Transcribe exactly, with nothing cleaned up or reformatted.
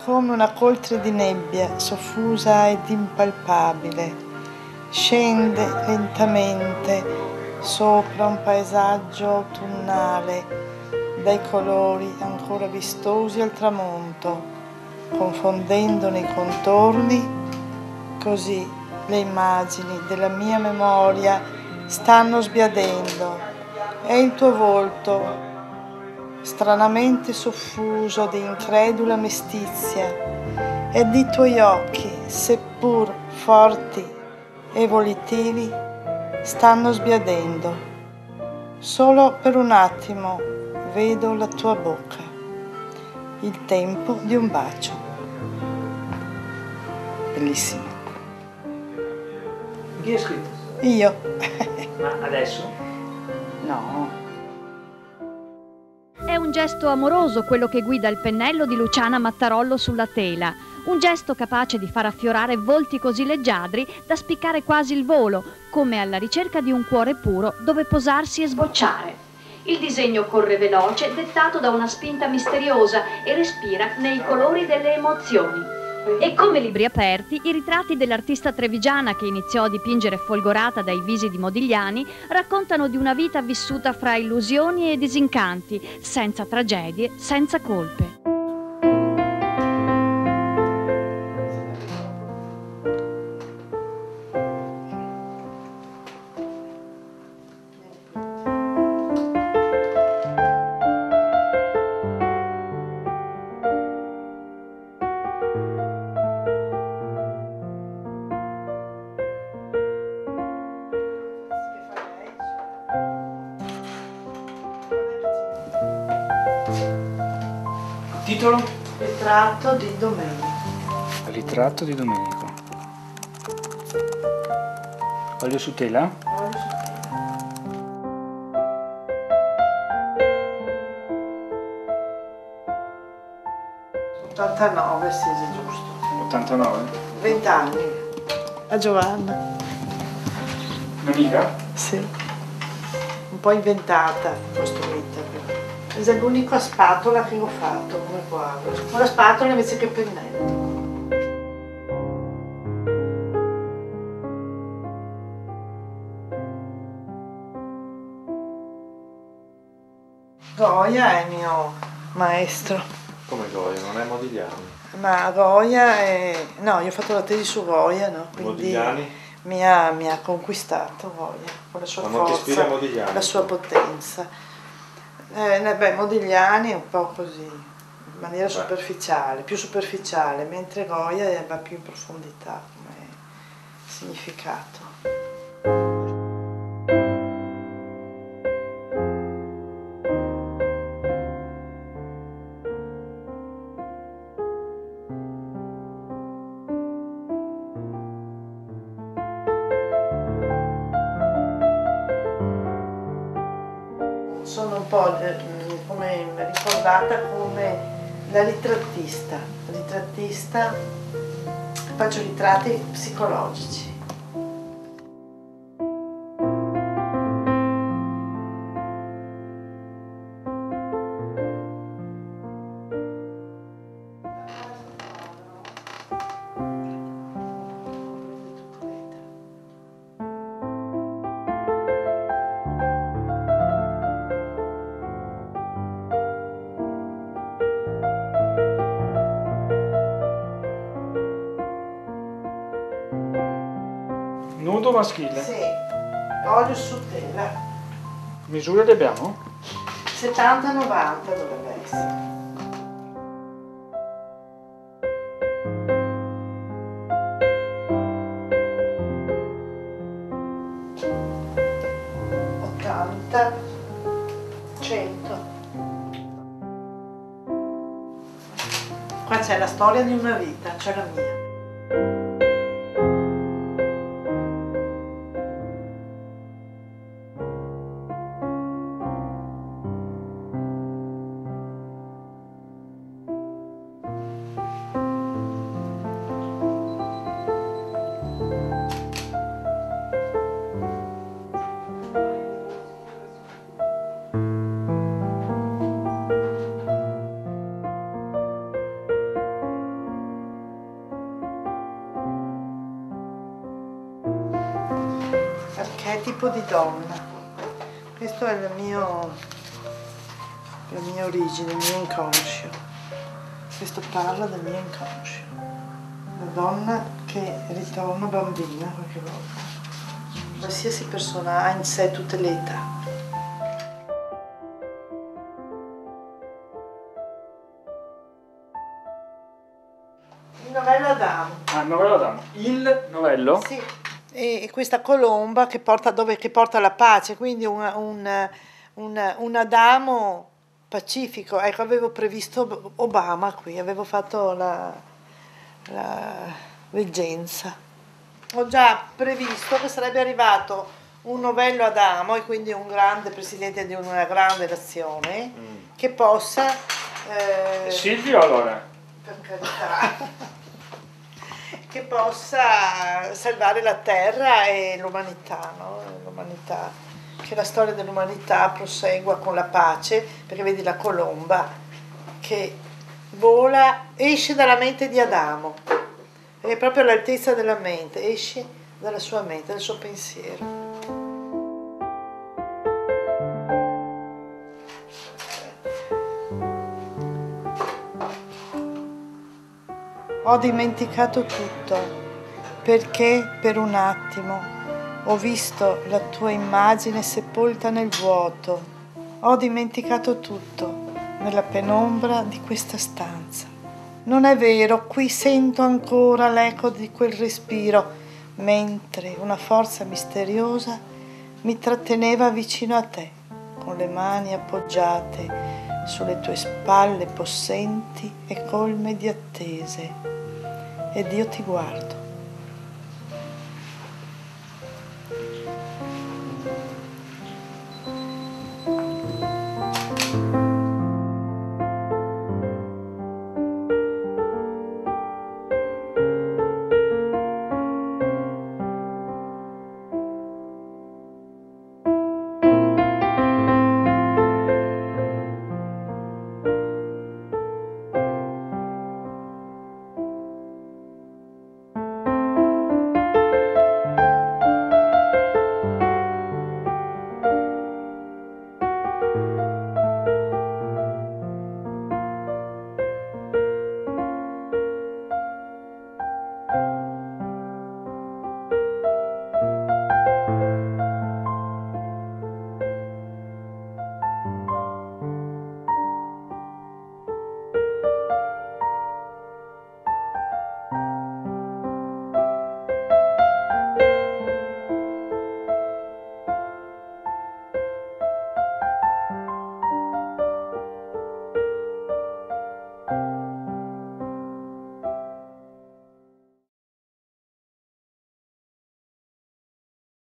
come una coltre di nebbia soffusa ed impalpabile. Scende lentamente sopra un paesaggio autunnale dai colori ancora vistosi al tramonto, confondendone i contorni, così le immagini della mia memoria stanno sbiadendo e il tuo volto, stranamente soffuso di incredula mestizia, ed i tuoi occhi, seppur forti e volitivi, stanno sbiadendo. Solo per un attimo vedo la tua bocca, il tempo di un bacio. Bellissimo. Chi ha scritto? Io. Ma adesso? No. È un gesto amoroso quello che guida il pennello di Luciana Mattarollo sulla tela, un gesto capace di far affiorare volti così leggiadri da spiccare quasi il volo, come alla ricerca di un cuore puro dove posarsi e sbocciare. Il disegno corre veloce, dettato da una spinta misteriosa e respira nei colori delle emozioni. E come libri aperti, i ritratti dell'artista trevigiana che iniziò a dipingere folgorata dai visi di Modigliani raccontano di una vita vissuta fra illusioni e disincanti, senza tragedie, senza colpe. Titolo? Ritratto di Domenico. Ritratto di Domenico. Olio su tela? Olio su tela. ottantanove, sì, è giusto. ottantanove? venti anni. A Giovanna. Un'amica? Sì. Un po' inventata, costruita però. Questa è l'unica spatola che ho fatto come quadro. Con la spatola invece che pennello. Goya è il mio maestro. Come Goya? Non è Modigliani? Ma Goya è... No, io ho fatto la tesi su Goya, no? Quindi Modigliani? mi ha, mi ha conquistato Goya, con la sua Ma non ti ispira forza, Modigliani? la sua potenza. Eh, beh, Modigliani è un po' così, in maniera Beh. superficiale, più superficiale, mentre Goya va più in profondità come significato. Sono un po' come ricordata come la ritrattista, ritrattista, faccio ritratti psicologici. Nudo maschile? Sì, olio su tela. Misure le abbiamo? settanta novanta dovrebbe essere. ottanta, cento. Qua c'è la storia di una vita, c'è la mia. che tipo di donna. Questo è il mio, la mia origine, il mio inconscio. Questo parla del mio inconscio. La donna che ritorna bambina qualche volta. Qualsiasi persona ha in sé tutte le età. Il novello Adamo. Ah, il novello Adamo. Il novello? Sì. E questa colomba che porta, dove, che porta la pace, quindi un, un, un, un Adamo pacifico. Ecco, avevo previsto Obama qui, avevo fatto la, la reggenza. Ho già previsto che sarebbe arrivato un novello Adamo e quindi un grande presidente di una grande nazione mm. che possa... Eh, Silvio allora? Per carità. che possa salvare la terra e l'umanità, no? L'umanità, che la storia dell'umanità prosegua con la pace, perché vedi la colomba che vola, esce dalla mente di Adamo, è proprio all'altezza della mente, esce dalla sua mente, dal suo pensiero. Ho dimenticato tutto, perché per un attimo ho visto la tua immagine sepolta nel vuoto. Ho dimenticato tutto nella penombra di questa stanza. Non è vero, qui sento ancora l'eco di quel respiro, mentre una forza misteriosa mi tratteneva vicino a te, con le mani appoggiate sulle tue spalle possenti e colme di attese. Ed io ti guardo.